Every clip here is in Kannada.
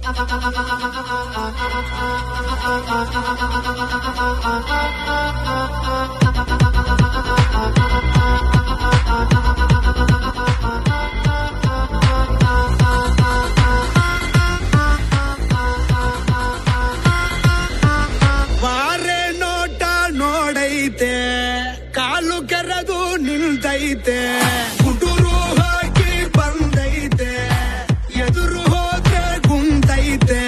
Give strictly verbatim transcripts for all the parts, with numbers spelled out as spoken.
ಬಾರೆ ನೋಟ ನೋಡೈತೆ, ಕಾಲು ಕೆರೆದು ನಿಲ್ತೈತೆ, ಗುಟುರು ಹಾಕಿ ಬಂದೈತೆ, ಎದುರು ಹೋದ್ರೆ ಗುಂತೈತೆ.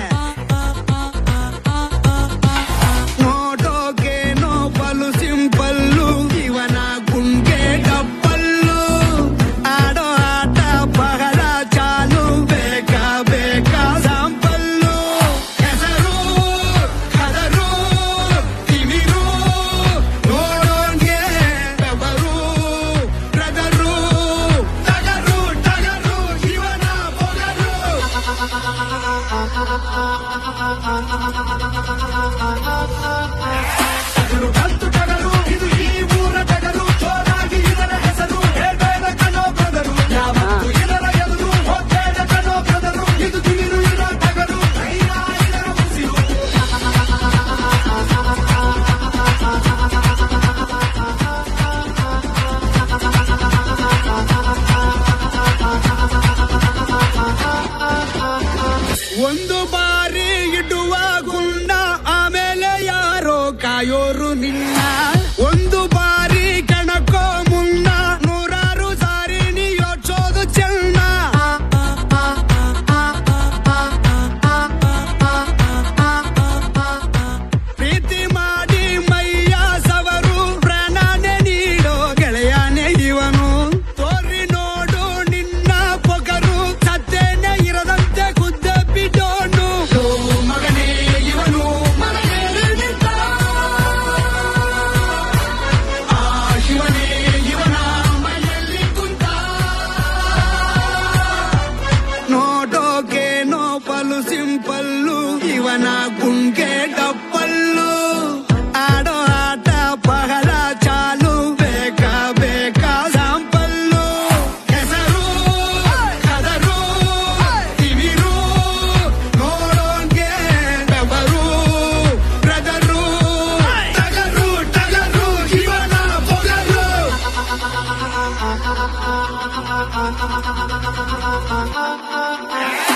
ನೋಟೋಕೇನೋ ಬಲು ಸಿಂಪಲ್ಲು, ಇವನ ಗುಂಗೆ ಡಪ್ಪಲ್ಲು. ಆಡೋ ಆಟ ಬಹಳ ಚಾಲು, ಬೇಕಾ ಬೇಕಾ ಸಾಂಪಲ್ಲು. ಹೆಸರು ಕದರು ತಿಮಿರು, ನೋಡೋಂಗೆ ಬೆವರು ಬ್ರದರು, ಟಗರು ಟಗರು ಇವನ ಬೊಗರು. ಟಗರು ಬಂತು ಟಗರು, ಇದು ಈ ಊರ ಟಗರು, ಜೋರಾಗಿ ಇದರ ಹೆಸರು ಹೇಳ್ಬೇಡ ಕಣೋ ಬ್ರದರು. ಯಾವತ್ತು ಇದರ ಎದುರು ಹೋಗ್ಬೇಡ ಕಣೋ ಬ್ರದರು, ಇದು ತಿಮಿರು ಇರೋ ಟಗರು, ಧೈರ್ಯ ಇದರ ಉಸಿರು. ಒಂದು ಬಾರಿ ಇಡುವ ಗುಂಡ, ಆಮೇಲೆ ಯಾರೋ ಕಾಯೋರು ನಿನ್ನ. ಒಂದು ಬಾರಿ ಕಣಕೋ ಮುನ್ನ, ನೂರಾರು ಸಾರಿ ನೀ ಯೋಚೋದು ಚೆನ್ನ. ಪ್ರೀತಿ ಮಾಡಿ ಮೈಯ ಸವರು, ಪ್ರಾಣನೇ ನೀಡೋ ಗೆಳೆಯನೇ ಇವನು. ತೋರಿ ನೋಡು ನಿನ್ನ ಪೊಗರು, ಸತ್ತೇನೆ ಇರದಂತೆ ಗುದ್ದ ಬಿಡೋನು. ಮಗನೇ ಇವನು ಮನೆಯಲ್ಲಿ ನಿಂತ, ಆ ಶಿವನೇ ಇವನ ಮನೆಯಲ್ಲಿ ಕುಂತ. ನೋಟೋಕೇನೋ ಬಲು ಸಿಂಪಲ್ಲು, ಇವನ ಗುಂಗೆ ಡಪ್ಪಲ್ಲು. ಆಡೋ ಆಟ ಬಹಳ ಚಾಲು, ಬೇಕಾ ಬೇಕಾ ಸಾಂಪಲ್ಲು. ಹೆಸರು ಕದರು ತಿಮಿರು, ನೋಡೋಂಗೆ ಬೆವರು ಬ್ರದರು, ಟಗರು ಟಗರು ಇವನ ಬೊಗರು.